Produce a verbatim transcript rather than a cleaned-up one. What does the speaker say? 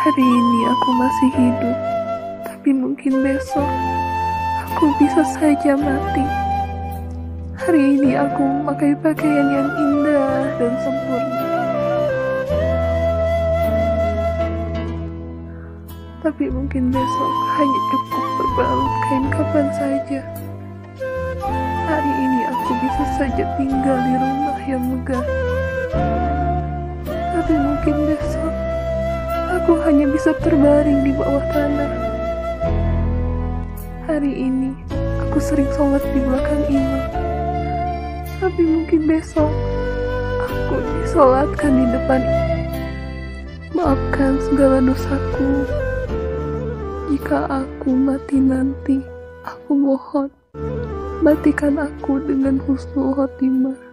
Hari ini aku masih hidup, tapi mungkin besok aku bisa saja mati. Hari ini aku memakai pakaian yang indah dan sempurna, tapi mungkin besok hanya cukup berbalut kain kapan saja. Hari ini aku bisa saja tinggal di rumah yang megah, tapi mungkin besok aku hanya bisa terbaring di bawah tanah. Hari ini aku sering sholat di belakang imam, tapi mungkin besok aku disolatkan di depan. Maafkan segala dosaku. Jika aku mati nanti, aku mohon matikan aku dengan husnul khotimah.